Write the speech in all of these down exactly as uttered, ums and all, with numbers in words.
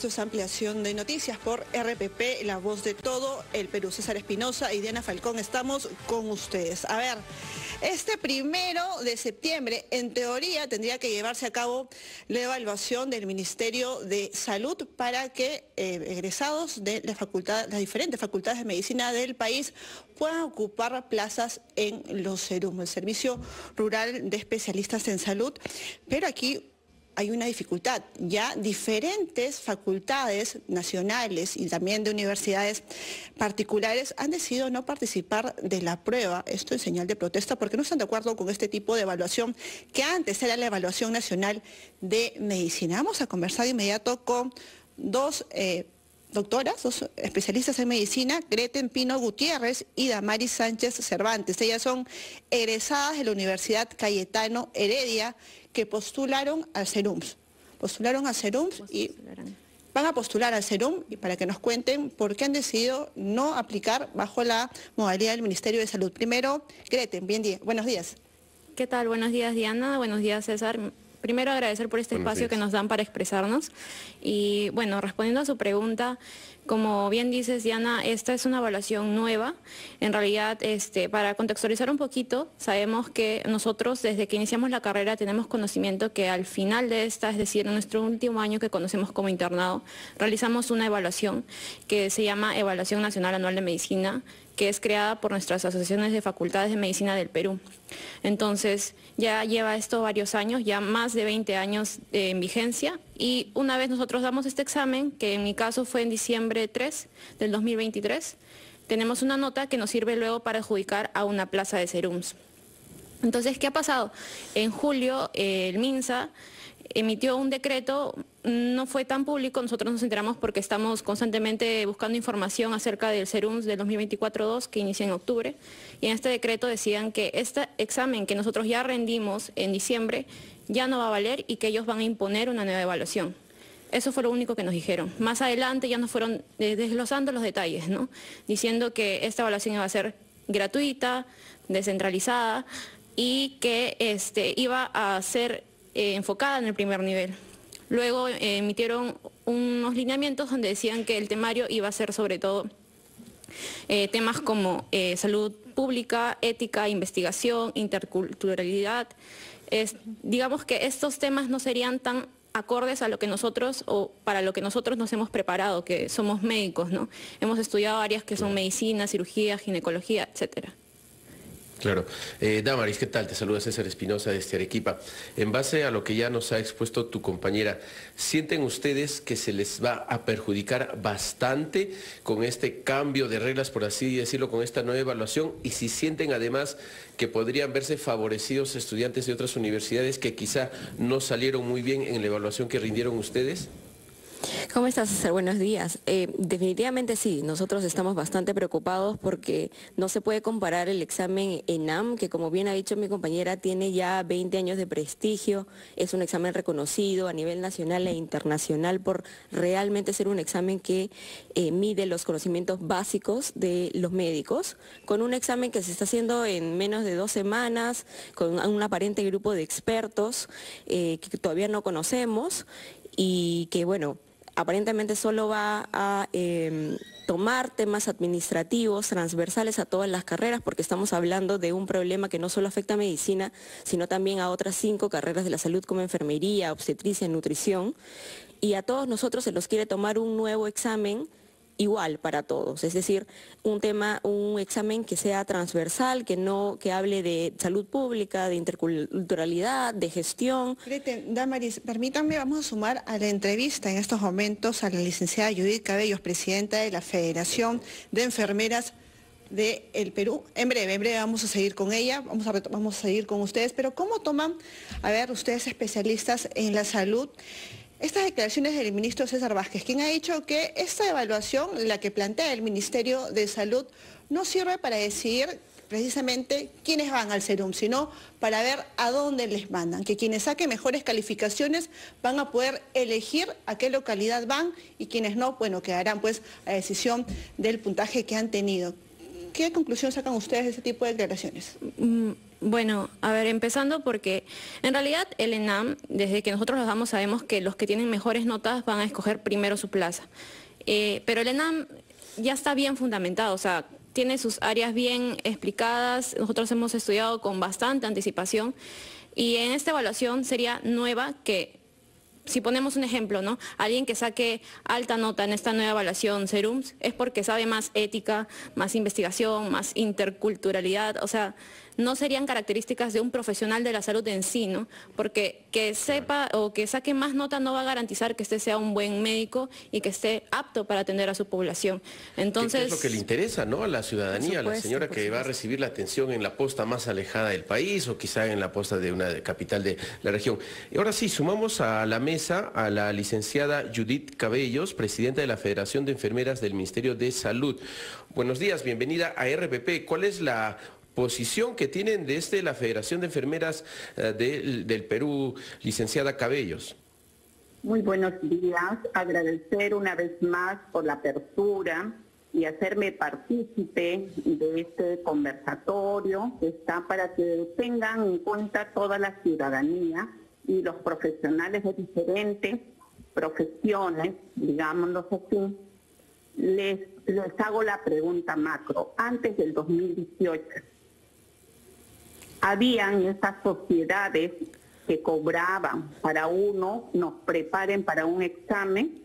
Esto es Ampliación de Noticias por R P P, la voz de todo el Perú. César Espinosa y Diana Falcón, estamos con ustedes. A ver, este primero de septiembre, en teoría, tendría que llevarse a cabo la evaluación del Ministerio de Salud para que eh, egresados de la facultad, las diferentes facultades de medicina del país puedan ocupar plazas en los SERUM, el Servicio Rural de Especialistas en Salud. Pero aquí hay una dificultad. Ya diferentes facultades nacionales y también de universidades particulares han decidido no participar de la prueba, esto en señal de protesta, porque no están de acuerdo con este tipo de evaluación que antes era la evaluación nacional de medicina. Vamos a conversar de inmediato con dos eh, doctoras, dos especialistas en medicina, Greten Pino Gutiérrez y Damaris Sánchez Cervantes. Ellas son egresadas de la Universidad Cayetano Heredia, que postularon al SERUMS. Postularon al SERUMS y van a postular al SERUM y para que nos cuenten por qué han decidido no aplicar bajo la modalidad del Ministerio de Salud. Primero, Greten, bien día. Buenos días. ¿Qué tal? Buenos días, Diana. Buenos días, César. Primero agradecer por este espacio que nos dan para expresarnos. Y bueno, respondiendo a su pregunta, como bien dices, Diana, esta es una evaluación nueva. En realidad, este, para contextualizar un poquito, sabemos que nosotros desde que iniciamos la carrera tenemos conocimiento que al final de esta, es decir, en nuestro último año que conocemos como internado, realizamos una evaluación que se llama Evaluación Nacional Anual de Medicina, que es creada por nuestras asociaciones de facultades de medicina del Perú. Entonces, ya lleva esto varios años, ya más de veinte años eh, en vigencia, y una vez nosotros damos este examen, que en mi caso fue en diciembre tres del dos mil veintitrés, tenemos una nota que nos sirve luego para adjudicar a una plaza de SERUMS. Entonces, ¿qué ha pasado? En julio, eh, el MINSA emitió un decreto, no fue tan público, nosotros nos enteramos porque estamos constantemente buscando información acerca del SERUMS del dos mil veinticuatro dos que inicia en octubre, y en este decreto decían que este examen que nosotros ya rendimos en diciembre ya no va a valer y que ellos van a imponer una nueva evaluación. Eso fue lo único que nos dijeron. Más adelante ya nos fueron desglosando los detalles, ¿no? Diciendo que esta evaluación iba a ser gratuita, descentralizada y que este, iba a ser Eh, enfocada en el primer nivel. Luego eh, emitieron unos lineamientos donde decían que el temario iba a ser sobre todo eh, temas como eh, salud pública, ética, investigación, interculturalidad. Es, digamos que estos temas no serían tan acordes a lo que nosotros o para lo que nosotros nos hemos preparado, que somos médicos, ¿no? Hemos estudiado áreas que son medicina, cirugía, ginecología, etcétera. Claro. Eh, Damaris, ¿qué tal? Te saluda César Espinosa desde Arequipa. En base a lo que ya nos ha expuesto tu compañera, ¿sienten ustedes que se les va a perjudicar bastante con este cambio de reglas, por así decirlo, con esta nueva evaluación? Y si sienten además que podrían verse favorecidos estudiantes de otras universidades que quizá no salieron muy bien en la evaluación que rindieron ustedes. ¿Cómo estás, César? Buenos días. Eh, definitivamente sí, nosotros estamos bastante preocupados porque no se puede comparar el examen ENAM, que como bien ha dicho mi compañera, tiene ya veinte años de prestigio, es un examen reconocido a nivel nacional e internacional por realmente ser un examen que eh, mide los conocimientos básicos de los médicos, con un examen que se está haciendo en menos de dos semanas, con un aparente grupo de expertos eh, que todavía no conocemos y que, bueno, aparentemente solo va a eh, tomar temas administrativos transversales a todas las carreras, porque estamos hablando de un problema que no solo afecta a medicina, sino también a otras cinco carreras de la salud como enfermería, obstetricia, nutrición, y a todos nosotros se nos quiere tomar un nuevo examen igual para todos, es decir, un tema, un examen que sea transversal, que no, que hable de salud pública, de interculturalidad, de gestión. Greten, Damaris, permítanme, vamos a sumar a la entrevista en estos momentos a la licenciada Judith Cabellos, presidenta de la Federación de Enfermeras del Perú. En breve, en breve vamos a seguir con ella, vamos a, vamos a seguir con ustedes, pero ¿cómo toman, a ver, ustedes especialistas en la salud, estas declaraciones del ministro César Vázquez, quien ha dicho que esta evaluación, la que plantea el Ministerio de Salud, no sirve para decidir precisamente quiénes van al SERUM, sino para ver a dónde les mandan, que quienes saquen mejores calificaciones van a poder elegir a qué localidad van y quienes no, bueno, quedarán pues a decisión del puntaje que han tenido. ¿Qué conclusión sacan ustedes de ese tipo de declaraciones? Mm, Bueno, a ver, empezando porque en realidad el ENAM, desde que nosotros los damos, sabemos que los que tienen mejores notas van a escoger primero su plaza. Eh, pero el ENAM ya está bien fundamentado, o sea, tiene sus áreas bien explicadas, nosotros hemos estudiado con bastante anticipación y en esta evaluación sería nueva que, si ponemos un ejemplo, ¿no? Alguien que saque alta nota en esta nueva evaluación Serums es porque sabe más ética, más investigación, más interculturalidad, o sea, no serían características de un profesional de la salud en sí, ¿no? Porque que sepa o que saque más nota no va a garantizar que este sea un buen médico y que esté apto para atender a su población. Entonces, ¿qué es lo que le interesa, ¿no? A la ciudadanía, a la señora que va a supuesto. recibir la atención en la posta más alejada del país o quizá en la posta de una capital de la región? Y ahora sí, sumamos a la mesa a la licenciada Judith Cabellos, presidenta de la Federación de Enfermeras del Ministerio de Salud. Buenos días, bienvenida a R P P. ¿Cuál es la posición que tienen desde la Federación de Enfermeras eh, del, del Perú, licenciada Cabellos? Muy buenos días, agradecer una vez más por la apertura y hacerme partícipe de este conversatorio que está para que tengan en cuenta toda la ciudadanía y los profesionales de diferentes profesiones, digámoslo así. Les, les hago la pregunta macro. Antes del dos mil dieciocho, habían esas sociedades que cobraban para uno, nos preparen para un examen.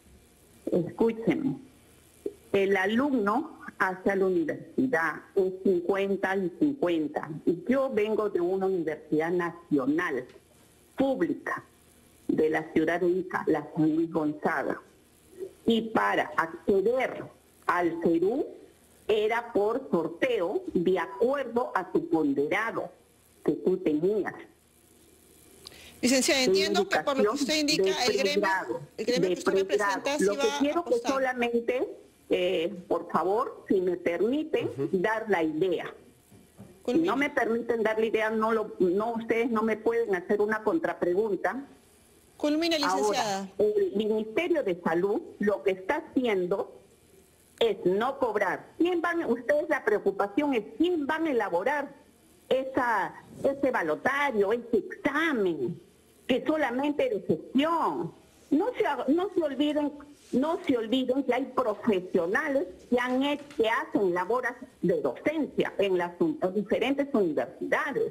Escúchenme, el alumno hacia la universidad es cincuenta y cincuenta. Y yo vengo de una universidad nacional, pública, de la ciudad de Ica, la San Luis Gonzaga. Y para acceder al Perú era por sorteo de acuerdo a tu ponderado que tú tenías. Licenciada, entiendo que por lo que usted indica, el gremio, el gremio que usted representa sí Lo que va quiero a que apostar. solamente, eh, por favor, si me permiten, uh-huh. dar la idea. Si no me permiten dar la idea, no, lo, no ustedes no me pueden hacer una contrapregunta. Culmina, licenciada. Ahora, el Ministerio de Salud lo que está haciendo es no cobrar. ¿Quién van, ustedes la preocupación es quién van a elaborar esa, ese balotario, ese examen, que solamente de gestión? No se, no se olviden, no se olviden que hay profesionales que han hecho, que hacen labores de docencia en las diferentes universidades.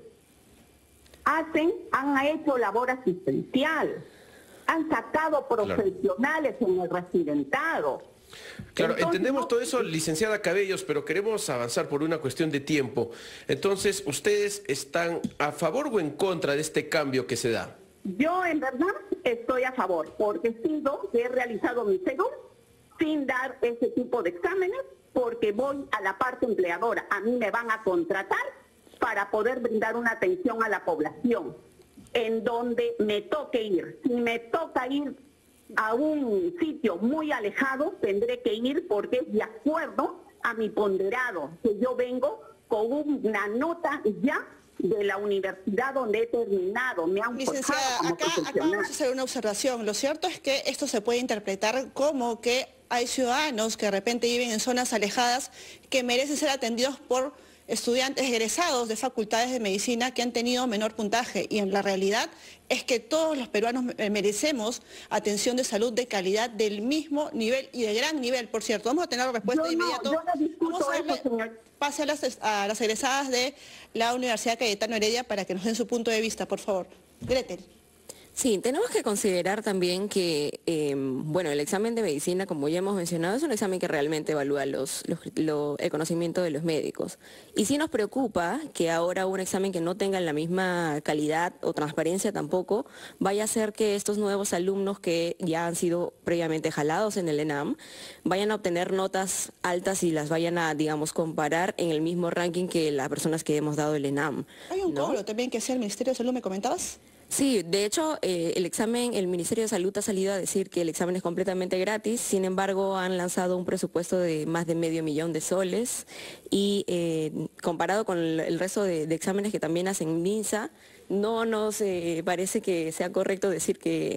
Hacen, han hecho labor asistencial, han sacado profesionales claro. en el residentado. Claro, Entonces, entendemos no, todo eso, licenciada Cabellos, pero queremos avanzar por una cuestión de tiempo. Entonces, ¿ustedes están a favor o en contra de este cambio que se da? Yo, en verdad, estoy a favor, porque he sido, he realizado mi seguro sin dar ese tipo de exámenes, porque voy a la parte empleadora. A mí me van a contratar para poder brindar una atención a la población en donde me toque ir. Si me toca ir a un sitio muy alejado, tendré que ir porque es de acuerdo a mi ponderado, que yo vengo con una nota ya de la universidad donde he terminado, me han Licenciada, como acá, acá vamos a hacer una observación. Lo cierto es que esto se puede interpretar como que hay ciudadanos que de repente viven en zonas alejadas que merecen ser atendidos por estudiantes egresados de facultades de medicina que han tenido menor puntaje, y en la realidad es que todos los peruanos merecemos atención de salud de calidad del mismo nivel y de gran nivel, por cierto. Vamos a tener la respuesta yo de no, inmediato. Yo no discuto Vamos a darle eso, señor. pase a las, a las egresadas de la Universidad Cayetano Heredia para que nos den su punto de vista, por favor. Gretel. Sí, tenemos que considerar también que, eh, bueno, el examen de medicina, como ya hemos mencionado, es un examen que realmente evalúa los, los, lo, el conocimiento de los médicos. Y sí nos preocupa que ahora un examen que no tenga la misma calidad o transparencia tampoco, vaya a hacer que estos nuevos alumnos que ya han sido previamente jalados en el ENAM, vayan a obtener notas altas y las vayan a, digamos, comparar en el mismo ranking que las personas que hemos dado el ENAM. Hay un ¿no? cobro también que hacía el Ministerio de Salud, ¿me comentabas? Sí, de hecho, eh, el examen, el Ministerio de Salud ha salido a decir que el examen es completamente gratis, sin embargo han lanzado un presupuesto de más de medio millón de soles y eh, comparado con el, el resto de, de exámenes que también hacen MINSA, no nos eh, parece que sea correcto decir que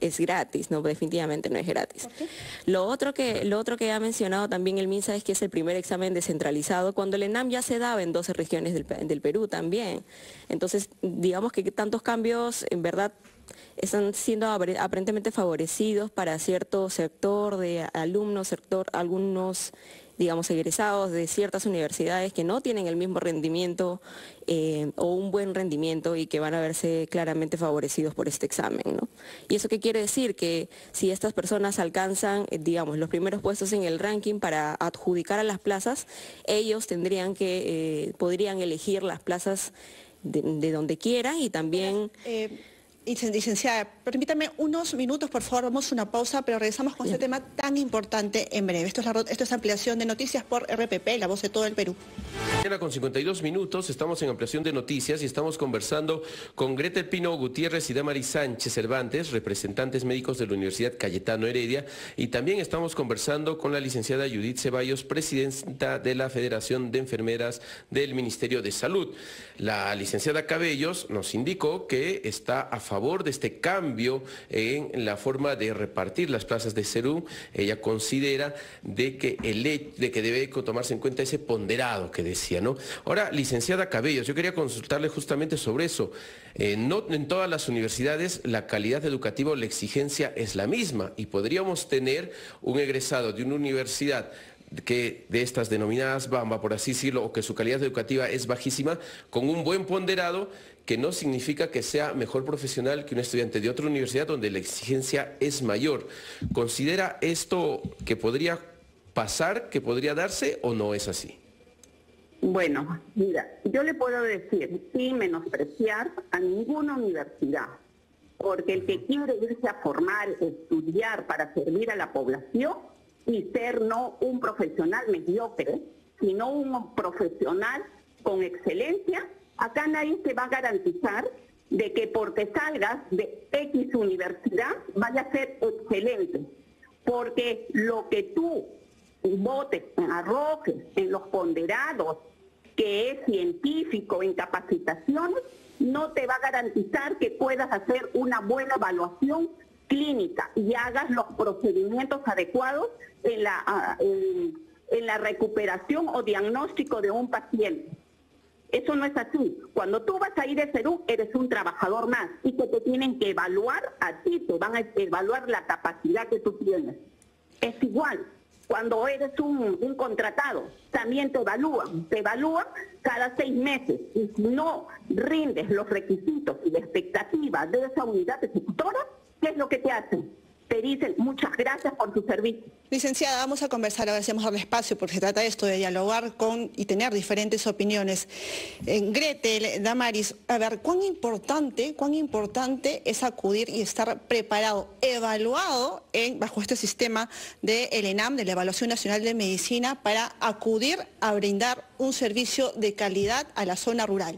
es gratis, no, definitivamente no es gratis. Okay. Lo otro que, lo otro que ha mencionado también el MINSA es que es el primer examen descentralizado, cuando el ENAM ya se daba en doce regiones del, del Perú también. Entonces, digamos que tantos cambios, en verdad, están siendo aparentemente favorecidos para cierto sector de alumnos, sector, algunos, digamos, egresados de ciertas universidades que no tienen el mismo rendimiento eh, o un buen rendimiento y que van a verse claramente favorecidos por este examen, ¿no? ¿Y eso qué quiere decir? Que si estas personas alcanzan, eh, digamos, los primeros puestos en el ranking para adjudicar a las plazas, ellos tendrían que, eh, podrían elegir las plazas de, de donde quieran y también... Eh... Licenciada, permítame unos minutos, por favor, vamos a una pausa, pero regresamos con Bien. este tema tan importante en breve. Esto es, la, esto es ampliación de noticias por R P P, la voz de todo el Perú. Con cincuenta y dos minutos, estamos en ampliación de noticias y estamos conversando con Greta Pino Gutiérrez y Damaris Sánchez Cervantes, representantes médicos de la Universidad Cayetano Heredia, y también estamos conversando con la licenciada Judith Ceballos, presidenta de la Federación de Enfermeras del Ministerio de Salud. La licenciada Cabellos nos indicó que está a favor de este cambio en la forma de repartir las plazas de Serú. Ella considera de que, el, de que debe tomarse en cuenta ese ponderado que decía, ¿no? Ahora, licenciada Cabellos, yo quería consultarle justamente sobre eso. Eh, no en todas las universidades la calidad educativa o la exigencia es la misma y podríamos tener un egresado de una universidad que de estas denominadas Bamba, por así decirlo, o que su calidad educativa es bajísima, con un buen ponderado, que no significa que sea mejor profesional que un estudiante de otra universidad donde la exigencia es mayor. ¿Considera esto que podría pasar, que podría darse o no es así? Bueno, mira, yo le puedo decir, sin menospreciar a ninguna universidad, porque el que quiere irse a formar, estudiar para servir a la población y ser no un profesional mediocre, sino un profesional con excelencia, acá nadie te va a garantizar de que porque salgas de X universidad vaya a ser excelente, porque lo que tú votes, arrojes en los ponderados, que es científico, en capacitaciones, no te va a garantizar que puedas hacer una buena evaluación clínica y hagas los procedimientos adecuados en la, en, en la recuperación o diagnóstico de un paciente. Eso no es así. Cuando tú vas a ir a Serú, eres un trabajador más y que te tienen que evaluar a ti, te van a evaluar la capacidad que tú tienes. Es igual. Cuando eres un, un contratado, también te evalúan, te evalúan cada seis meses y si no rindes los requisitos y la expectativa de esa unidad ejecutora, ¿qué es lo que te hacen? Te dicen muchas gracias por tu servicio. Licenciada, vamos a conversar, a ver si vamos a darle espacio, porque se trata de esto, de dialogar con y tener diferentes opiniones. Eh, Gretel, Damaris, a ver, ¿cuán importante, cuán importante es acudir y estar preparado, evaluado en, bajo este sistema del ENAM, de la Evaluación Nacional de Medicina, para acudir a brindar un servicio de calidad a la zona rural?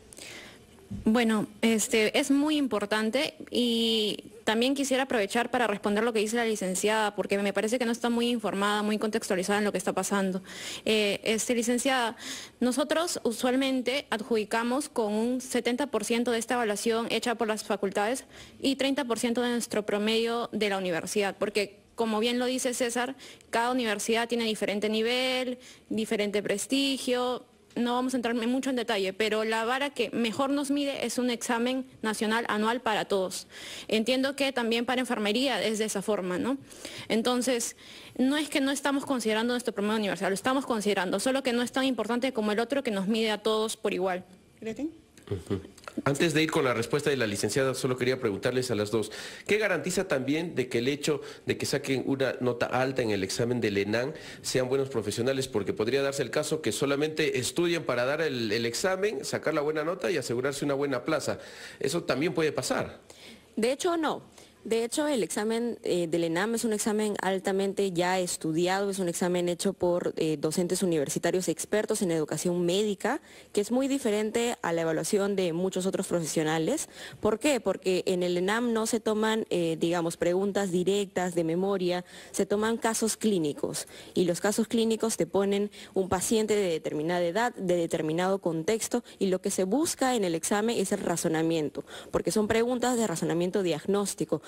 Bueno, este, es muy importante y también quisiera aprovechar para responder lo que dice la licenciada, porque me parece que no está muy informada, muy contextualizada en lo que está pasando. Eh, este, licenciada, nosotros usualmente adjudicamos con un setenta por ciento de esta evaluación hecha por las facultades y treinta por ciento de nuestro promedio de la universidad, porque como bien lo dice César, cada universidad tiene diferente nivel, diferente prestigio. No vamos a entrar mucho en detalle, pero la vara que mejor nos mide es un examen nacional anual para todos. Entiendo que también para enfermería es de esa forma, ¿no? Entonces, no es que no estamos considerando nuestro promedio universal, lo estamos considerando, solo que no es tan importante como el otro que nos mide a todos por igual. ¿Greten? Uh-huh. Antes de ir con la respuesta de la licenciada, solo quería preguntarles a las dos, ¿qué garantiza también de que el hecho de que saquen una nota alta en el examen del ENAM sean buenos profesionales? Porque podría darse el caso que solamente estudien para dar el, el examen, sacar la buena nota y asegurarse una buena plaza. Eso también puede pasar. De hecho, no. De hecho, el examen eh, del ENAM es un examen altamente ya estudiado, es un examen hecho por eh, docentes universitarios expertos en educación médica, que es muy diferente a la evaluación de muchos otros profesionales. ¿Por qué? Porque en el ENAM no se toman, eh, digamos, preguntas directas de memoria, se toman casos clínicos, y los casos clínicos te ponen un paciente de determinada edad, de determinado contexto, y lo que se busca en el examen es el razonamiento, porque son preguntas de razonamiento diagnóstico.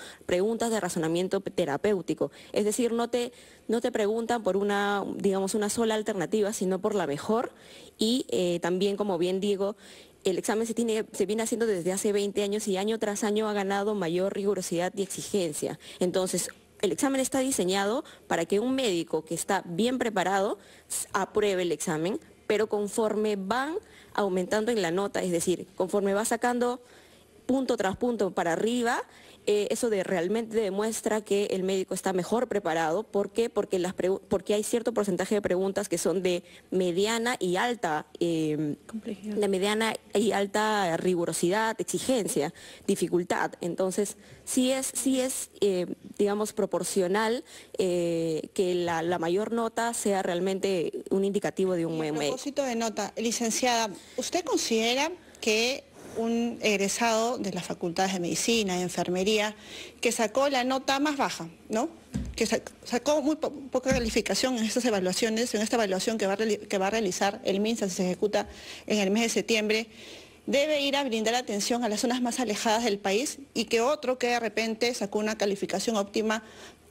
preguntas de razonamiento terapéutico. Es decir, no te, no te preguntan por una, digamos, una sola alternativa, sino por la mejor. Y eh, también, como bien digo, el examen se, tiene, se viene haciendo desde hace veinte años y año tras año ha ganado mayor rigurosidad y exigencia. Entonces, el examen está diseñado para que un médico que está bien preparado apruebe el examen, pero conforme van aumentando en la nota, es decir, conforme va sacando punto tras punto para arriba, eh, eso de realmente demuestra que el médico está mejor preparado. ¿Por qué? Porque, las porque hay cierto porcentaje de preguntas que son de mediana y alta, eh, de mediana y alta rigurosidad, exigencia, dificultad. Entonces, sí es, sí es eh, digamos, proporcional eh, que la, la mayor nota sea realmente un indicativo de un buen médico. A propósito de nota, licenciada, ¿usted considera que un egresado de las facultades de medicina, de enfermería, que sacó la nota más baja, ¿no? Que sacó muy po poca calificación en estas evaluaciones, en esta evaluación que va, a que va a realizar el MINSA si se ejecuta en el mes de septiembre, debe ir a brindar atención a las zonas más alejadas del país, y que otro que de repente sacó una calificación óptima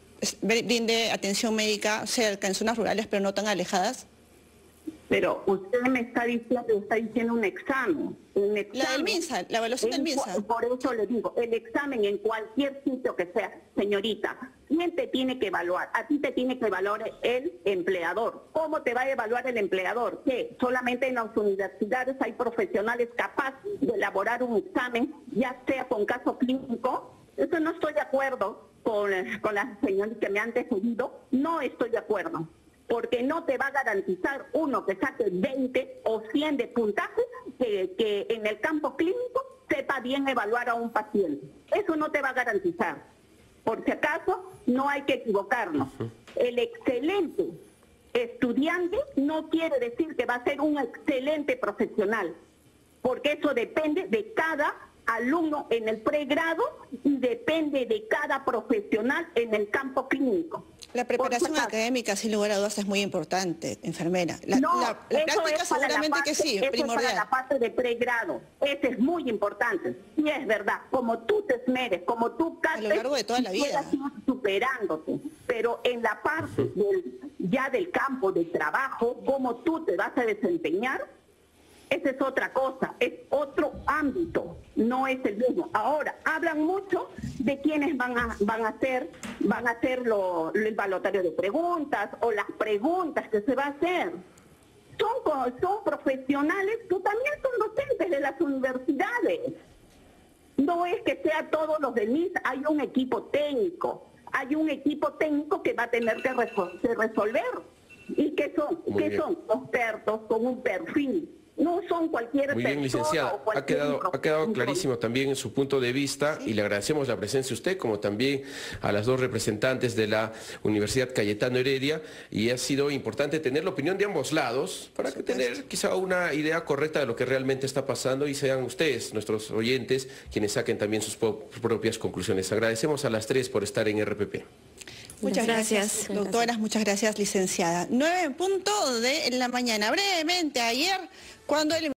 brinde atención médica cerca, en zonas rurales, pero no tan alejadas? Pero usted me está diciendo, está diciendo un examen. Un examen la del MINSA, la evaluación del MINSA. Por eso le digo, el examen en cualquier sitio que sea, señorita, ¿quién te tiene que evaluar? A ti te tiene que evaluar el empleador. ¿Cómo te va a evaluar el empleador? ¿Qué? Solamente en las universidades hay profesionales capaces de elaborar un examen, ya sea con caso clínico. Eso no estoy de acuerdo con, con las señoras que me han antecedido, no estoy de acuerdo. Porque no te va a garantizar uno que saque veinte o cien de puntaje que, que en el campo clínico sepa bien evaluar a un paciente. Eso no te va a garantizar. Por si acaso, no hay que equivocarnos. El excelente estudiante no quiere decir que va a ser un excelente profesional, porque eso depende de cada alumno en el pregrado y depende de cada profesional en el campo clínico. La preparación académica, sin lugar a dudas, es muy importante, enfermera. La, no, la, la práctica es seguramente parte, que sí, eso primordial. Es para la parte de pregrado, eso es muy importante. Y es verdad, como tú te esmeres, como tú a lo largo de toda la vida, superándote, pero en la parte del, ya del campo de trabajo, cómo tú te vas a desempeñar, esa es otra cosa, es otro ámbito, no es el mismo. Ahora, hablan mucho de quiénes van a, van a hacer, van a hacer lo, el balotario de preguntas o las preguntas que se va a hacer. Son, son profesionales que también son docentes de las universidades. No es que sea todos los de M I S, hay un equipo técnico, hay un equipo técnico que va a tener que, resol que resolver. ¿Y qué son? Muy ¿Qué bien. son? Expertos con un perfil. No son cualquier Muy bien, persona licenciada. o cualquier Ha quedado, ha quedado clarísimo también su punto de vista, y le agradecemos la presencia a usted, como también a las dos representantes de la Universidad Cayetano Heredia, y ha sido importante tener la opinión de ambos lados para que tener quizá una idea correcta de lo que realmente está pasando, y sean ustedes, nuestros oyentes, quienes saquen también sus propias conclusiones. Agradecemos a las tres por estar en R P P. Muchas gracias, gracias, doctoras, muchas gracias, licenciada. Nueve en punto de la mañana. Brevemente, ayer, cuando el